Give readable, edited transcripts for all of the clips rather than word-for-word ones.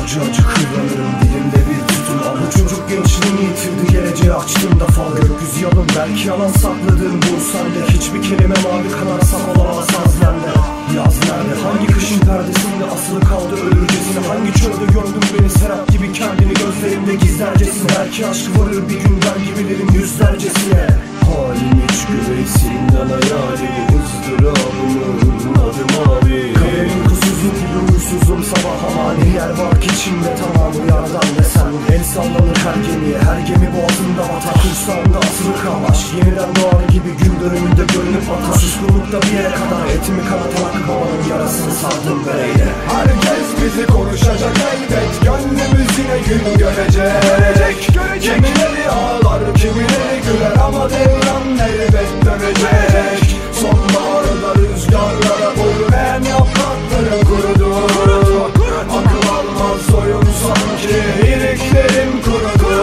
Acı acı kıvranırım, dilimde bir tütün. Ama çocuk gençliğini yitirdi, geleceği açtığımda fal. Gökyüzü yalın, belki yalan sakladığım bu sende. Hiçbir kelime mavi kadar saf olamaz saz nerede? Yaz nerede? Hangi kışın perdesinde asılı kaldı ölürcesine? Hangi çölde gördün beni serap gibi kendini gözlerimde gizlercesine? Belki aşk varır bir gün ben gibilerin yüzlercesine. Halim hiç güveysinden hayalini, ızdırabının adı mavi. Kaderin kusuzum gibi uysuzum sabah ama ne yer var ki içimde tamamı yardan desem. El sallanır her gemiye, her gemi boğazında batar. Kursağımda asılı kal, aşk yeniden doğar gibi gün dönümünde görünüp batar. Suskunlukta bir yere kadar etimi kanatarak babanın yarasını sardım bereyle. Herkes bizi konuşacak elbet, gönlümüz yine gün görecek. Kimileri ağlar, kimileri güler ama devran elbet dönecek. Sonbaharda rüzgarlara boyun eğen yaprakların kurudu. Akıl almaz oyun sanki, iliklerim kurudu.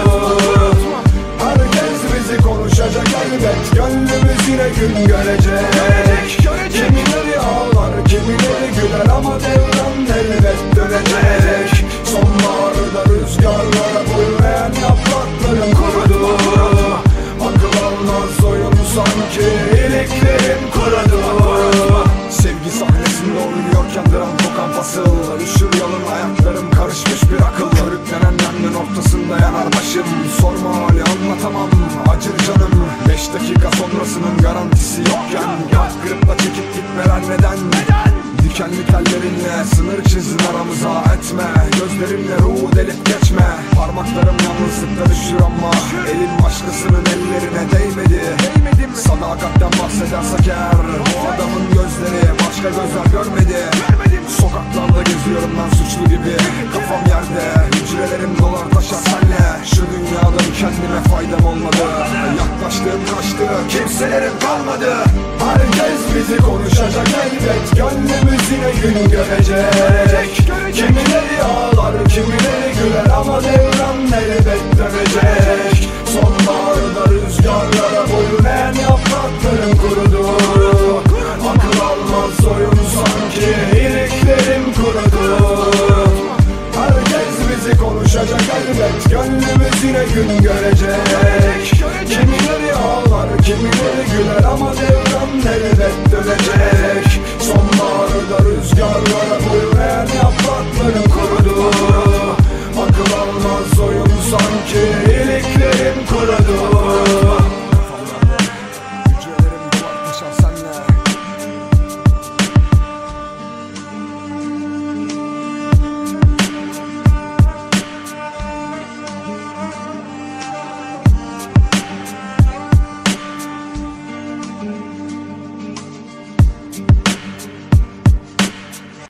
Herkes bizi konuşacak elbet, gönlümüz yine gün görecek. Kimileri ağlar, kimileri güler ama devran elbet dönecek. Sonbaharda rüzgarlara boyun eğen yaprakların kurudu. Akıl almaz oyun sanki, iliklerim kurudu. Sevgi sahnesinde oynuyorken dram kokan fasıl. Üşür yalın ayaklarım, karışmış bir akıl. Körüklenen yangın ortasında yanar başım. Sorma hali anlatamam, acır canım. 5 dakika sonrasının garantisi yokken kalp kırıp da çekip gitmeler neden? Dikenli tellerinle sınır çizin aramıza, etme gözlerinle ruhu delip geçme. Parmaklarım yalnızlıkta düşür ama elim başkasının ellerine değmedi. Sadakatten bahsedersek eğer, bu adamın gözleri başka gözler görmedi. Sokaklarda geziyorum ben suçlu gibi, kafam yerde, hücrelerim dolar taşar senle. Şu dünyadan kendime faydam olmadı, yaklaştığım kaçtı, kimselerim kalmadı. Herkes bizi konuşacak elbet, gönlümüz yine gün görecek. Kimileri ağlar, kimileri güler ama devran elbet dönecek. Sonbaharda rüzgarlara boyun eğen yaprakların kurudu. Akıl almaz oyun sanki, iliklerim kurudu. Herkes bizi konuşacak elbet, gönlümüz yine gün görecek. Kimileri ağlar, kimileri güler ama devran elbet dönecek. Sonbaharda rüzgarlara boyun eğen yaprakların kurudu. Akıl almaz oyun sanki, iliklerim kurudu.